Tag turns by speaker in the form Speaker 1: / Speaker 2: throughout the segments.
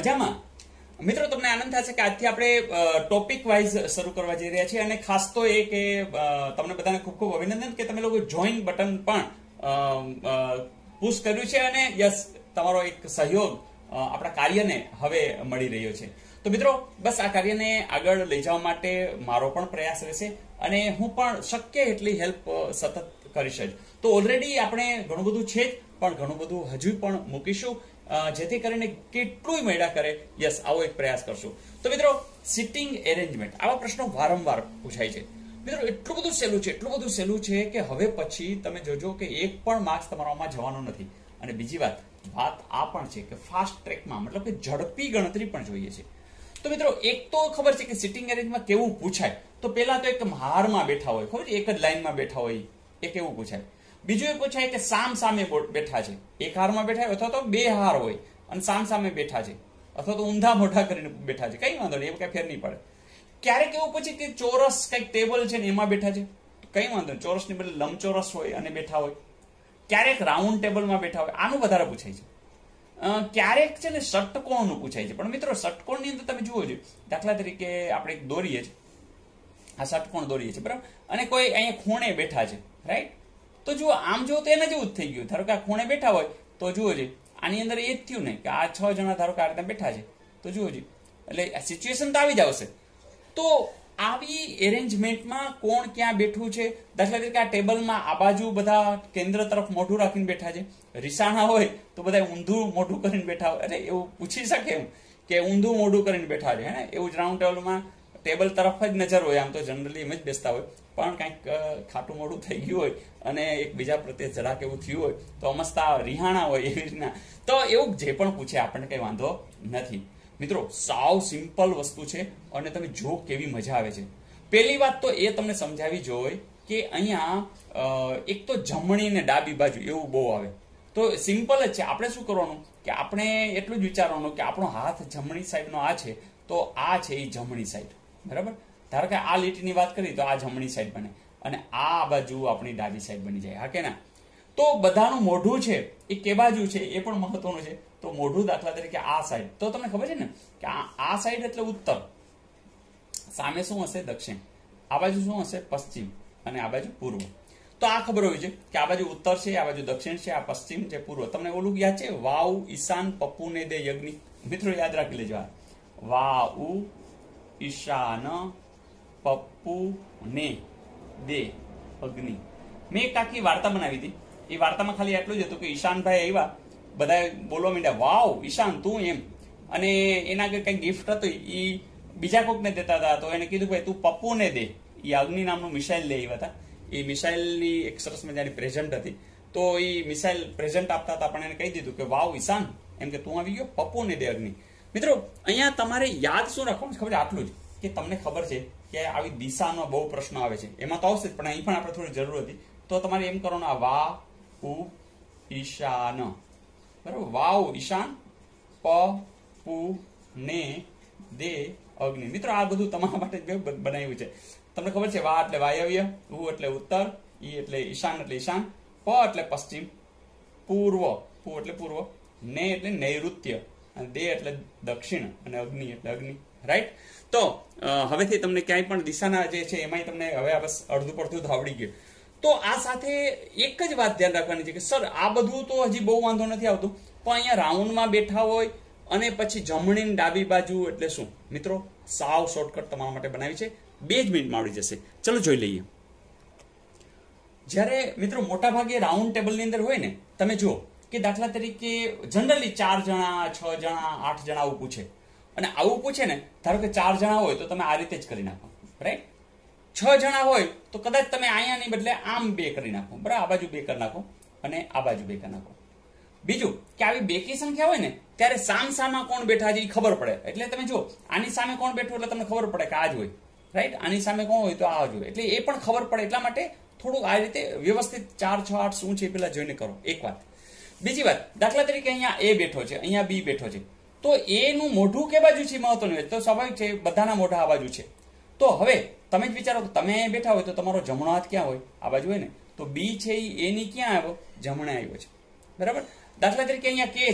Speaker 1: મજામાં મિત્રો તમને આનંદ થશે કે આજથી આપણે ટોપિક વાઇઝ શરૂ કરવા જઈ રહ્યા છીએ અને ખાસ તો એ કે તમને બધાને ખૂબ ખૂબ અભિનંદન કે તમે લોકો જોઈન બટન પણ પુશ કર્યું છે અને યસ તમારો એક સહયોગ આપણા કાર્યને હવે મળી રહ્યો છે। તો મિત્રો બસ આ કાર્યને આગળ લઈ જવા માટે મારો પણ પ્રયાસ રહેશે અને હું પણ શક્ય એટલી હેલ્પ સતત કરીશ જ। તો ઓલરેડી આપણે ઘણું બધું છે જ પણ ઘણું બધું હજુ પણ મૂકીશું જેથી કરીને કેટલું મેળા કરે યસ આવો એક પ્રયાસ કરશું। તો મિત્રો સિટિંગ એરેન્જમેન્ટ આવા પ્રશ્નો વારંવાર પૂછાય છે મિત્રો। એટલું બધું સહેલું છે કે હવે પછી તમે જોજો કે એક પણ માર્ક્સ તમારામાં જવાનો નથી। અને બીજી વાત આ પણ છે કે ફાસ્ટ ટ્રેકમાં મતલબ કે ઝડપી ગણતરી પણ જોઈએ છે। તો મિત્રો એક તો ખબર છે કે સિટિંગ એરેન્જમાં કેવું પૂછાય તો પેલા તો એક હારમાં બેઠા હોય ખબર છે એક જ લાઈનમાં બેઠા હોય એ કેવું પૂછાય। બીજું એ પૂછાય કે સામ સામે બેઠા છે એક હારમાં બેઠા અથવા તો બે હાર હોય અને સામ સામે બેઠા છે અથવા તો ઊંધા મોઢા કરીને બેઠા છે કઈ વાંધો નહીં એમ કઈ ફેર નહીં પડે। ક્યારેક એવું પૂછે કે ચોરસ કઈક ટેબલ છે ને એમાં બેઠા છે કઈ વાંધો નહીં ચોરસની બદલે લંબચોરસ હોય અને બેઠા હોય। ક્યારેક રાઉન્ડ ટેબલમાં બેઠા હોય આનું વધારે પૂછાય છે। ક્યારેક છે ને ષટકોણનું પૂછાય છે પણ મિત્રો ષટકોણની અંદર તમે જુઓ છો દાખલા તરીકે આપણે એક દોરીએ છીએ આ ષટકોણ દોરીએ છીએ બરાબર અને કોઈ અહીંયા ખૂણે બેઠા છે રાઈટ તો જુઓ આમ જુઓ તો એના જેવું જ થઈ ગયું। ધારો કે આ ખૂણે બેઠા હોય તો જુઓ છે આની અંદર એ જ થયું ને કે આ 6 જણા ધારો કે આ રીતે બેઠા છે તો જુઓ છે એટલે આ સિચ્યુએશન તો આવી જ આવશે। તો આવી એરેન્જમેન્ટમાં કોણ ક્યાં બેઠું છે દાખલા તરીકે આ ટેબલમાં આ બાજુ બધા કેન્દ્ર તરફ મોઢું રાખીને બેઠા છે રીસાણા હોય તો બધા ઊંધું મોઢું કરીને બેઠા હોય અરે એવું પૂછી શકે એમ કે ઊંધું મોઢું કરીને બેઠા છે હે એવું જ રાઉન્ડ ટેબલમાં ટેબલ તરફ જ નજર હોય આમ તો જનરલી એમ જ બેસતા હોય પણ કંઈક ખાટું મોઢું થઈ ગયું હોય અને એકબીજા પ્રત્યે જરાક એવું થયું હોય તો અમસ્તા રિહાણા હોય એવી રીતના તો એવું જે પણ પૂછે આપણને કંઈ વાંધો નથી। મિત્રો સાવ સિમ્પલ વસ્તુ છે અને તમે જો કેવી મજા આવે છે। પહેલી વાત તો એ તમને સમજાવી જોઈએ કે અહીંયા એક તો જમણી ને ડાબી બાજુ એવું બહુ આવે તો સિમ્પલ જ છે। આપણે શું કરવાનું કે આપણે એટલું જ વિચારવાનું કે આપણો હાથ જમણી સાઈડનો આ છે તો આ છે એ જમણી સાઈડ બરાબર। ધારો કે આ લીટીની વાત કરી તો આ જમણી સાઈડ બને અને આ બાજુ આપણી ડાબી સાઈડ બની જાય હા કે ના। તો બધાનું મોઢું છે એ કે બાજુ છે એ પણ મહત્વનું છે। તો મોઢું દાખલા તરીકે આ સાઈડ તો તમને ખબર છે ને કે આ સાઈડ એટલે ઉત્તર સામે શું હશે દક્ષિણ આ બાજુ શું હશે પશ્ચિમ અને આ બાજુ પૂર્વ। તો આ ખબર હોવી જોઈએ કે આ બાજુ ઉત્તર છે આ બાજુ દક્ષિણ છે આ પશ્ચિમ છે પૂર્વ। તમને ઓલું યાદ છે વાવ ઈશાન પપ્પુ ને દે યજ્ઞ મિત્રો યાદ રાખી લેજો વાવ ઈશાન પપ્પુ ને દે અગ્નિ। મેં એક આખી વાર્તા બનાવી હતી એ વાર્તામાં ખાલી એટલું જ હતું કે ઈશાનભાઈ આવ્યા બધા બોલવા માંડ્યા વાવ ઈશાન તું એમ અને એના કઈ ગિફ્ટ હતું એ બીજા કોકને દેતા હતા તો એને કીધું ભાઈ તું પપ્પુને દે એ અગ્નિ નામનું મિસાઇલ લઈ આવ્યા હતા એ મિસાઇલની એક સરસ મજાની પ્રેઝન્ટ હતી તો એ મિસાઇલ પ્રેઝન્ટ આપતા હતા પણ એને કહી દીધું કે વાવ ઈશાન એમ કે તું આવી ગયો પપ્પુને દે અગ્નિ। મિત્રો અહીંયા તમારે યાદ શું રાખવાનું ખબર છે આટલું જ કે તમને ખબર છે કે આવી દિશાનો બહુ પ્રશ્ન આવે છે એમાં તો આવશે જ પણ અહીં પણ આપણે થોડી જરૂર હતી તો તમારે એમ કરવાનું આ વા ઉ ઈશાન બરાબર વાવ ઈશાન પ પુ ને દે અગ્નિ। મિત્રો આ બધું તમારા માટે બનાવ્યું છે। તમને ખબર છે વા એટલે વાયવ્ય ઉ એટલે ઉત્તર ઈ એટલે ઈશાન એટલે ઈશાન પ એટલે પશ્ચિમ પૂર્વ પુ એટલે પૂર્વ ને એટલે નૈઋત્ય અને દે એટલે દક્ષિણ અને અગ્નિ એટલે અગ્નિ રાઈટ। તો હવેથી તમને ક્યાંય પણ દિશાના જે છે એમાંય તમને હવે બસ અડધું પડધું તો આવડી ગયું। તો આ સાથે એક જ વાત ધ્યાન રાખવાની છે કે સર આ બધું તો હજી બહુ વાંધો નથી આવતું પણ અહીંયા રાઉન્ડમાં બેઠા હોય અને પછી જમણી ડાબી બાજુ એટલે શું મિત્રો સાવ શોર્ટકટ તમારા માટે બનાવી છે 2 જ મિનિટમાં આવડી જશે। ચલો જોઈ લઈએ। જ્યારે મિત્રો મોટા ભાગે રાઉન્ડ ટેબલની અંદર હોય ને તમે જુઓ કે દાખલા તરીકે જનરલી 4 જણા 6 જણા 8 જણા આવું પૂછે અને આવું પૂછે ને ધારો કે 4 જણા હોય તો તમે આ રીતે જ કરી નાખો રાઈટ। 6 જણા હોય તો કદાચ તમે અહીંયાની બદલે આમ 2 કરી નાખો બરાબર આ બાજુ 2 કરી નાખો અને આ બાજુ 2 કરી નાખો। બીજું કે આવી બેકી સંખ્યા હોય ને ત્યારે સામસામા કોણ બેઠા છે એ ખબર પડે એટલે તમે જો આની સામે કોણ બેઠું એટલે તમને ખબર પડે કે આ જ હોય રાઈટ આની સામે કોણ હોય તો આ જ હોય એટલે એ પણ ખબર પડે એટલા માટે થોડુંક આ રીતે વ્યવસ્થિત 4 6 8 શું છે પેલા જોઈને કરો એક વાત। બીજી વાત દાખલા તરીકે અહીંયા એ બેઠો છે અહીંયા બી બેઠો છે તો એ નું મોઢું કે બાજુ છે મહત્વનું હોય તો સ્વાભાવિક છે બધાના મોઢા આ બાજુ છે। તો હવે તમે જ વિચારો કે તમે બેઠા હોય તો તમારો જમણો હાથ ક્યાં હોય આ બાજુ હોય ને તો બી છે એ એની ક્યાં આવ્યો જમણે આવ્યો છે બરાબર। દાખલા તરીકે અહીંયા કે છે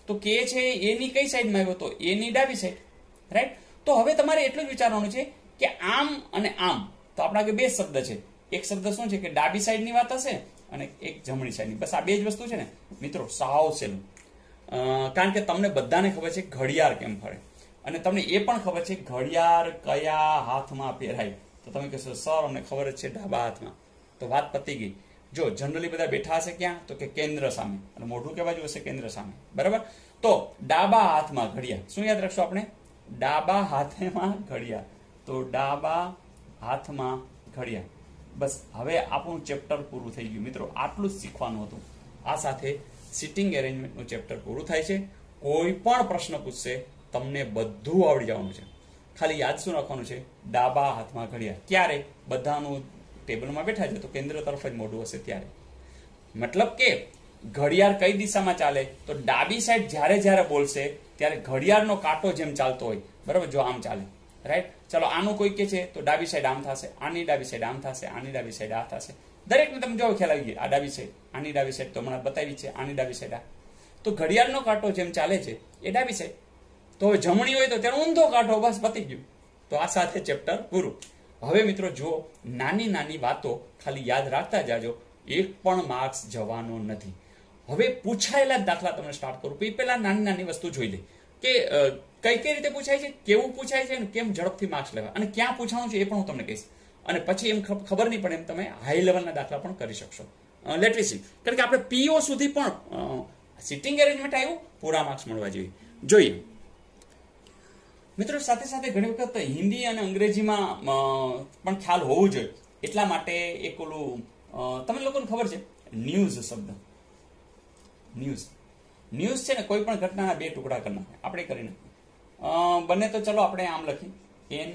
Speaker 1: તો કે છે એ ની કઈ સાઈડમાં આવ્યો? તો એ ની ડાબી સાઈડ, રાઈટ? તો હવે તમારે એટલું જ વિચારવાનું છે કે આમ અને આમ, તો આપણા આગળ બે શબ્દ છે. એક શબ્દ શું છે કે ડાબી સાઈડની વાત હશે અને એક જમણી સાઈડની. બસ આ બે જ વસ્તુ છે ને મિત્રો, સાવ સહેલું. કારણ કે તમને બધાને ખબર છે ઘડિયાળ કેમ ફરે, અને તમને એ પણ ખબર છે ઘડિયાળ કયા હાથમાં પહેરાય. તો તમે કહેશો સર અમને ખબર જ છે ડાબા હાથમાં. તો વાત પતી ગઈ. જો જનરલી બધા બેઠા હશે ક્યાં? તો કે કેન્દ્ર સામે, અને મોઢું કેવા બાજુ હશે? કેન્દ્ર સામે, બરાબર? તો ડાબા હાથમાં ઘડિયાળ. શું યાદ રાખશો આપણે? ડાબા હાથમાં ઘડિયાળ. તો ડાબા હાથમાં ઘડિયાળ. બસ હવે આપણું ચેપ્ટર પૂરું થઈ ગયું મિત્રો. આટલું જ શીખવાનું હતું. આ સાથે સિટિંગ એરેન્જમેન્ટનું ચેપ્ટર પૂરું થાય છે. કોઈ પણ પ્રશ્ન પૂછશે તમને બધું આવડી જવાનું છે. ખાલી યાદ શું રાખવાનું છે? ડાબા હાથમાં ઘડિયાળ. ક્યારે? બધાનું ટેબલમાં બેઠા છે તો કેન્દ્ર તરફ જ મોઢું હશે ત્યારે. મતલબ કે ઘડિયાળ કઈ દિશામાં ચાલે? તો ડાબી સાઈડ જ્યારે જ્યારે બોલશે ત્યારે ઘડિયાળનો કાંટો જેમ ચાલતો હોય, બરાબર? જો આમ ચાલે, રાઈટ? ચલો આનું કોઈ કે છે તો ડાબી સાઈડ આમ થશે, આની ડાબી સાઈડ આમ થશે, આની ડાબી સાઈડ આ થશે. દરેકને તમે જો ખ્યાલ આવી ગયો. આ ડાબી સાઈડ, આની ડાબી સાઈડ તો હમણાં બતાવી છે, આની ડાબી સાઈડ આ. તો ઘડિયાળનો કાંટો જેમ ચાલે છે એ ડાબી સાઈડ. તો હવે જમણી હોય તો તેનો ઊંધો કાંટો. બસ પતી ગયું. તો આ સાથે ચેપ્ટર પૂરું. હવે મિત્રો જો નાની નાની વાતો ખાલી યાદ રાખતા જાજો, એક પણ માર્ક્સ જવાનો નથી. હવે પૂછાયેલા દાખલા તમને સ્ટાર્ટ કરું. પહેલા નાની નાની વસ્તુ જોઈ લે કે કઈ કઈ રીતે પૂછાય છે, કેવું પૂછાય છે, અને કેમ ઝડપથી માર્ક્સ લેવા, અને ક્યાં પૂછવાનું છે એ પણ હું તમને કહીશ. અને પછી એમ ખબર નહીં પડે એમ તમે હાઈ લેવલના દાખલા પણ કરી શકશો. Let we see. કારણ કે આપણે પીઓ સુધી પણ સિટિંગ એરેન્જમેન્ટ આવ્યું, પૂરા માર્ક્સ મળવા જોઈએ. મિત્રો સાથે સાથે ઘણી વખત હિન્દી અને અંગ્રેજીમાં પણ ખ્યાલ હોવું જોઈએ. એટલા માટે એક ઓલું તમે લોકોને ખબર છે ન્યૂઝ શબ્દ. ન્યૂઝ છે ને કોઈ પણ ઘટનાના બે ટુકડા કરી નાખે. આપણે કરી નાખીએ બંને. તો ચલો આપણે આમ લખીએ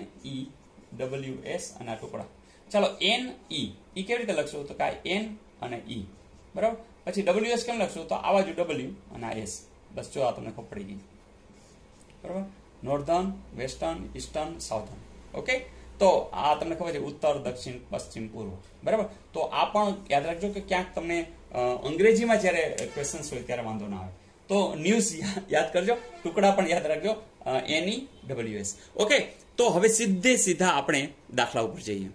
Speaker 1: NEWS અને આ ટુકડા. ચાલો NE કેવી રીતે લખશું? તો કાંઈ N અને E, બરાબર? પછી WS કેમ લખશું? તો આ બાજુ W અને આ S. બસ જો આ તમને ખબર પડી ગઈ, બરાબર? Northern, western, eastern, southern. Okay? તો આ તમને ખબર છે ઉત્તર, દક્ષિણ, પશ્ચિમ, પૂર્વ, બરાબર? તો આ પણ યાદ રાખજો કે ક્યાંક તમને અંગ્રેજીમાં જ્યારે ક્વેશ્ચન્સ હોય ત્યારે વાંધો ના આવે. તો ન્યૂઝ યાદ કરજો, ટુકડા પણ યાદ રાખજો, NEWS. ઓકે? તો હવે સીધા આપણે દાખલા ઉપર જઈએ.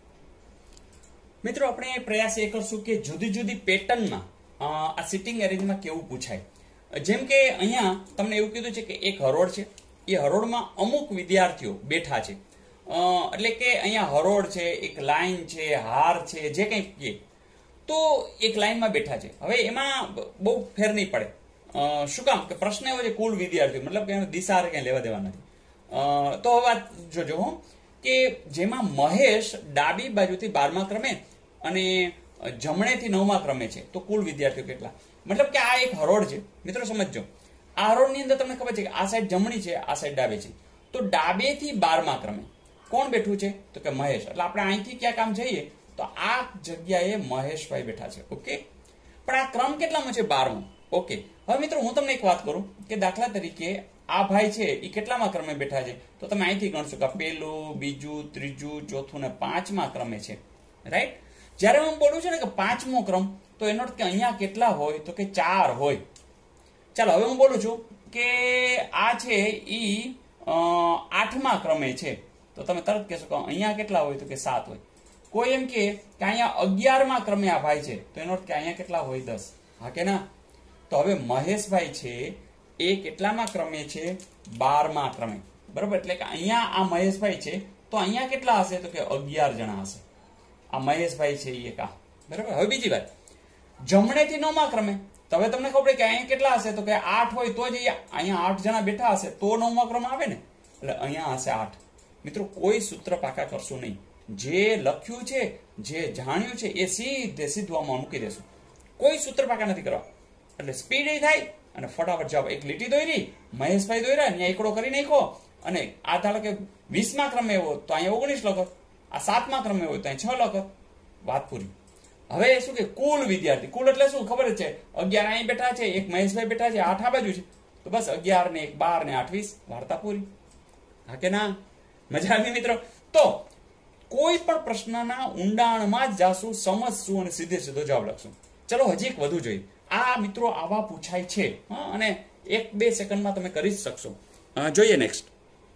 Speaker 1: મિત્રો આપણે પ્રયાસ એ કરશું કે જુદી જુદી પેટર્નમાં આ સિટિંગ એરેન્જમાં કેવું પૂછાય. જેમ કે અહીંયા તમને એવું કીધું છે કે એક હરોળ છે, એ હરોળમાં અમુક વિદ્યાર્થીઓ બેઠા છે. એટલે કે અહીંયા હરોળ છે, એક લાઈન છે, હાર છે, જે કંઈ કહે તો એક લાઈનમાં બેઠા છે. હવે એમાં બહુ ફેર નહીં પડે. શું કામ? કે પ્રશ્ન એવો છે કુલ વિદ્યાર્થીઓ, મતલબ કે એનો દિશા ક્યાંય લેવા દેવા નથી. તો હવે વાત જોજો હો, કે જેમાં મહેશ ડાબી બાજુથી 12મા ક્રમે અને જમણેથી 9મા ક્રમે છે. તો કુલ વિદ્યાર્થીઓ કેટલા? મતલબ કે આ એક હરોળ છે. મિત્રો સમજો, આ હરોળની અંદર તમને ખબર છે કે આ સાઈડ જમણી છે, આ સાઈડ ડાબે છે. તો ડાબેથી 12મા ક્રમે કોણ બેઠું છે? તો કે મહેશ. એટલે આપણે અહીંથી ક્યાંક આમ જઈએ તો આ જગ્યાએ મહેશભાઈ બેઠા છે. ઓકે? પણ આ ક્રમ કેટલામાં છે? 12મો. ઓકે? હવે મિત્રો હું તમને એક વાત કરું કે દાખલા તરીકે આ ભાઈ છે એ કેટલામાં ક્રમે બેઠા છે? તો તમે અહીંથી ગણશો કે પહેલું, બીજું, ત્રીજું, ચોથું ને 5મા ક્રમે છે, રાઈટ? જ્યારે હું બોલું છું ને કે 5મો ક્રમ, તો એનો અર્થ કે અહીંયા કેટલા હોય? તો કે 4 હોય. ચાલો હવે હું બોલું છું કે આ છે એ 8મા ક્રમે છે, તો તમે તરત કહેશો કે અહીંયા કેટલા હોય? તો કે 7 હોય. કોઈ એમ કે અહીંયા 11મા ક્રમે આ ભાઈ છે, તો એનો અર્થ કે અહીંયા કેટલા હોય? 10. હા કે ના? તો હવે મહેશભાઈ છે એ કેટલામાં ક્રમે છે? 12મા ક્રમે, બરાબર? એટલે કે અહીંયા આ મહેશભાઈ છે તો અહીંયા કેટલા હશે? તો કે 11 જણા હશે. આ મહેશભાઈ છે એ કા, બરાબર? હવે બીજી વાત, જમણેથી 9મા ક્રમે. તો હવે તમને ખબર પડે કે અહીંયા કેટલા હશે? તો કે 8 હોય તો જ અહીંયા 8 જણા બેઠા હશે તો 9મા ક્રમ આવે ને, એટલે અહીંયા હશે 8. મિત્રો કોઈ સૂત્ર પાકા કરશું નહીં. જે લખ્યું છે, જે જાણ્યું છે એ સીધું આમાં મૂકી દેશું. કોઈ સૂત્ર પાકા નથી કરવા. એટલે સ્પીડ એ થાય અને ફટાફટ જવાબ. એક લીટી દોરી, મહેશભાઈ દોર્યા, ત્યાં એકડો કરી નાખો, અને આ ધારો કે 20મા ક્રમે હોય તો અહીંયા 19 લખો, આ 7મા ક્રમે હોય તો અહીંયા 6 લખો. વાત પૂરી. હવે શું કે કુલ વિદ્યાર્થી, કુલ એટલે શું ખબર જ છે, 11 અહીં બેઠા છે, એક મહેશભાઈ બેઠા છે, 8 આ બાજુ છે, તો બસ 11 ને 1 12 ને 8 20, વાર્તા પૂરી. હા કે ના? મજા આવી મિત્રો? તો કોઈ પણ પ્રશ્નના ઊંડાણમાં જ જાશું, સમજશું અને સીધો જવાબ લખશું. ચલો હજી એક વધુ જોઈએ. આ મિત્રો આવા પૂછાય છે, અને 1-2 સેકન્ડમાં તમે કરી જ શકશો. જોઈએ નેક્સ્ટ.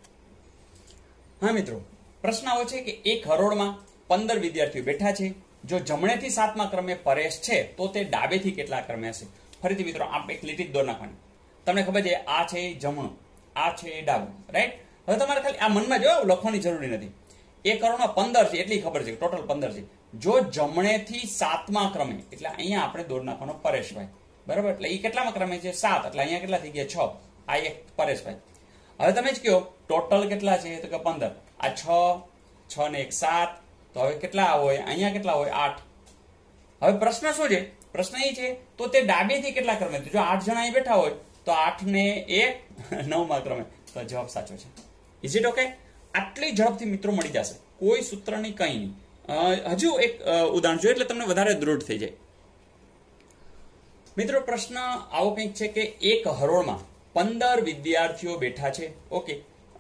Speaker 1: હા મિત્રો, પ્રશ્ન આવો છે કે એક હરોળમાં 15 વિદ્યાર્થીઓ બેઠા છે. જો જમણેથી 7મા ક્રમે પરેશ છે તો તે ડાબેથી કેટલા ક્રમે હશે? ફરીથી મિત્રો આપ એક લીટી જ દોર નાખવાની. તમને ખબર છે આ છે જમણું, આ છે ડાબું, રાઈટ? હવે તમારે ખાલી આ મનમાં જો લખવાની જરૂરી નથી. એક હરોળમાં 15 છે એટલી ખબર છે, ટોટલ 15 છે. જો જમણેથી 7મા ક્રમે, એટલે અહીંયા આપણે દોર નાખવાનો પરેશભાઈ, બરાબર? એટલે એ કેટલામાં ક્રમે છે? 7. એટલે અહીંયા કેટલા થઈ ગયા? 6. આ એક પરેશભાઈ. હવે તમે જ કહો ટોટલ કેટલા છે? તો કે 15. આ 6 ને 1 7. તો હવે કેટલા હોય? અહીંયા કેટલા હોય? 8. હવે પ્રશ્ન શું છે? પ્રશ્ન એ છે તો તે ડાબેથી કેટલા ક્રમે? જો 8 જણા અહીં બેઠા હોય તો 8 ને 1 9મા ક્રમે. તો જવાબ સાચો છે. Is it okay? આટલી ઝડપથી મિત્રો મળી જશે, કોઈ સૂત્રની કંઈ નહીં. હજુ એક ઉદાહરણ જોઈએ એટલે તમને વધારે દૃઢ થઈ જાય. મિત્રો પ્રશ્ન આવો કંઈક છે કે એક હરોળમાં 15 વિદ્યાર્થીઓ બેઠા છે. ઓકે,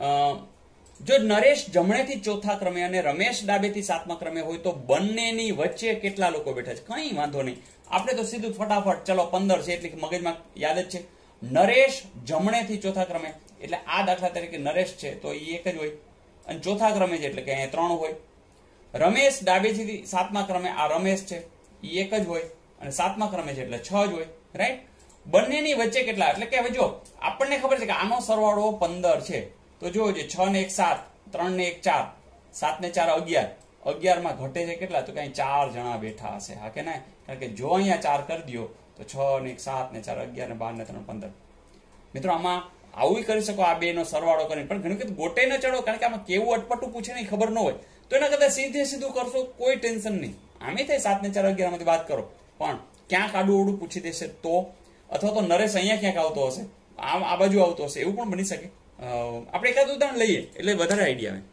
Speaker 1: જો નરેશ જમણેથી 4થા ક્રમે અને રમેશ ડાબેથી 7મા ક્રમે હોય તો બંનેની વચ્ચે કેટલા લોકો બેઠા છે? કંઈ વાંધો નહીં, આપણે તો સીધું ફટાફટ ચલો 15 છે એટલે મગજમાં યાદ જ છે. નરેશ જમણેથી 4થા ક્રમે, એટલે આ દાખલા તરીકે નરેશ છે તો એ એક જ હોય, અને 4થા ક્રમે છે એટલે કે અહીંયા 3 હોય. રમેશ ડાબેથી 7મા ક્રમે, આ રમેશ છે એ એક જ હોય, અને 7મા ક્રમે છે એટલે 6 જ હોય, રાઈટ? બંનેની વચ્ચે કેટલા? એટલે કે હવે જો આપણને ખબર છે કે આનો સરવાળો 15 છે, તો જો 6 ને 1 7, 3 ને 1 4, 7 ને 4 11. 11માં ઘટે છે કેટલા? તો કઈ 4 જણા બેઠા હશે, હા કે ના? કારણ કે જો અહીંયા 4 કરી દો તો 6 ને 1 7 ને 4 11 ને 12 ને 3 15. મિત્રો આમાં આવું કરી શકો, આ બે નો સરવાળો કરીને, પણ ઘણી વખત ગોટે ન ચડો, કારણ કે આમાં કેવું અટપટું પૂછે નહીં, ખબર ન હોય, તો એના કરતા સીધું કરશો, કોઈ ટેન્શન નહીં. આમે થાય 7 ને 4 11 માંથી વાત કરો, પણ ક્યાંક આડું ઓડું પૂછી દેશે તો, અથવા તો નરેશ અહીંયા ક્યાંક આવતો હશે, આ બાજુ આવતો હશે, એવું પણ બની શકે. આપણે એકાદ ઉદાહરણ લઈએ એટલે વધારે આઈડિયા આવે.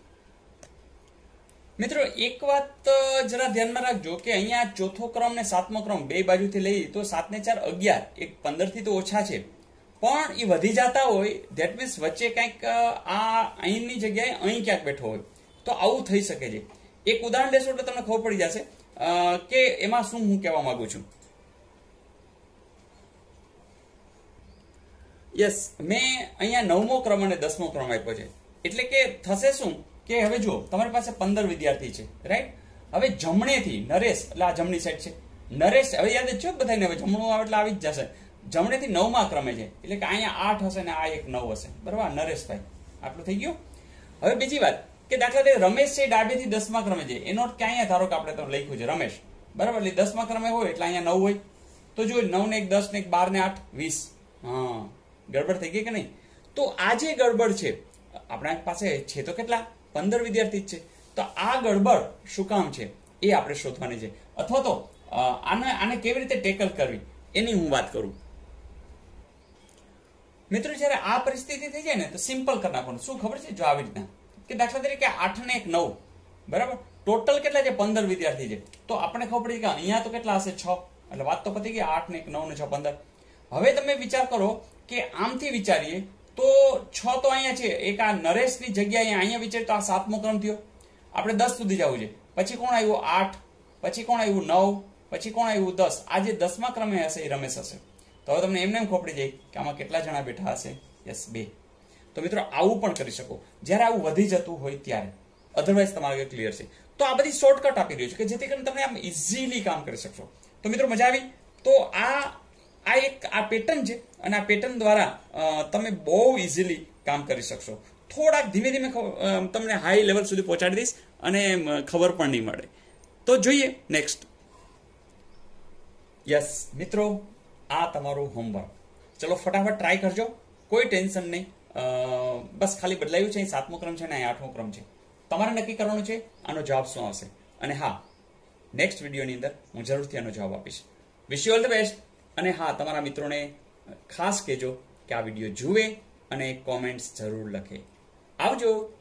Speaker 1: મિત્રો એક વાત જરા ધ્યાનમાં રાખજો કે અહીંયા 4થો ક્રમ ને 7મો ક્રમ બે બાજુથી લઈએ તો 7 ને 4 11, એક 15 થી તો ઓછા છે, પણ એ વધી જતા હોય, ધેટ મીન્સ વચ્ચે કંઈક આ અહીંની જગ્યાએ અહીં ક્યાંક બેઠો હોય, તો આવું થઈ શકે છે. એક ઉદાહરણ લેશો એટલે તમને ખબર પડી જશે કે એમાં શું હું કહેવા માંગુ છું. યસ, મેં અહીંયા 9મો ક્રમ અને 10મો ક્રમ આપ્યો છે, એટલે કે થશે શું કે હવે જો તમારી પાસે 15 વિદ્યાર્થી છે, રાઈટ? હવે જમણેથી નરેશ, એટલે આ જમણી સાઈડ છે, નરેશ હવે યાદ જ છે બધાને, હવે જમણું આવે એટલે આવી જ જશે. જમણેથી 9મા ક્રમે છે, એટલે કે અહીંયા 8 હશે ને આ એક 9 હશે, બરાબર? નરેશભાઈ આટલું થઈ ગયું. હવે બીજી વાત કે દાખલા તરીકે રમેશ છે ડાબેથી 10મા ક્રમે છે, એનો અર્થ કે અહીંયા ધારો કે આપણે તો લખ્યું છે રમેશ, બરાબર? એટલે 10મા ક્રમે હોય એટલે અહીંયા 9 હોય, તો જો 9 ને 1 10 ને 1 12 ને 8 20. હા, ગડબડ થઈ ગઈ કે નહીં? તો આ જે ગડબડ છે, આપણા પાસે છે તો કેટલા? 15 વિદ્યાર્થી છે, તો આ ગડબડ શું કામ છે એ આપણે શોધવાની છે, અથવા તો આને કેવી રીતે ટેકલ કરવી એની હું વાત કરું. મિત્રો જયારે આ પરિસ્થિતિ થઈ જાય ને તો સિમ્પલ કરી નાખવાનું. શું ખબર છે? જો આવી રીતના કે દાખલા તરીકે 8 ને 1 9, બરાબર? ટોટલ કેટલા છે? 15 વિદ્યાર્થી છે, તો આપણે ખબર પડી કે અહીંયા તો કેટલા હશે? 6. એટલે વાત તો પતી ગઈ. 8 ને 1 9 ને 6 15. હવે તમે વિચાર કરો કે આમથી વિચારીએ તો 6 તો અહીંયા છે, એક આ નરેશની જગ્યાએ અહીંયા વિચારીએ તો આ 7મો ક્રમ થયો, આપણે 10 સુધી જવું છે. પછી કોણ આવ્યું? 8. પછી કોણ આવ્યું? 9. પછી કોણ આવ્યું? 10. આ જે 10મા ક્રમે હશે એ રમેશ હશે. તો હવે તમને એમને એમ ખબર પડી જાય કે આમાં કેટલા જણા બેઠા હશે? યસ, 2. તો મિત્રો આવું પણ કરી શકો જ્યારે આવું વધી જતું હોય ત્યારે, અધરવાઇઝ તમારે ક્લિયર છે. તો આ બધી શોર્ટકટ આપી રહ્યું છે કે જેથી કરીને તમે આમ ઇઝીલી કામ કરી શકશો. તો મિત્રો મજા આવી? તો આ પેટર્ન છે, અને આ પેટર્ન દ્વારા તમે બહુ ઇઝીલી કામ કરી શકશો. થોડાક ધીમે ધીમે તમને હાઈ લેવલ સુધી પહોંચાડી દઈશ અને ખબર પણ નહીં મળે. તો જોઈએ નેક્સ્ટ. યસ મિત્રો, આ તમારું હોમવર્ક. ચલો ફટાફટ ટ્રાય કરજો, કોઈ ટેન્શન નહીં. બસ ખાલી બદલાયું છે, 7મો ક્રમ છે ને 8મો ક્રમ છે. તમારે નક્કી કરવાનું છે આનો જવાબ શું આવશે. અને હા, નેક્સ્ટ વિડીયોની અંદર હું જરૂરથી આનો જવાબ આપીશ. Wish you all the best. અને હા, તમારા મિત્રોને ખાસ કહેજો કે આ વિડીયો જુએ અને કોમેન્ટ્સ જરૂર લખે. આવજો.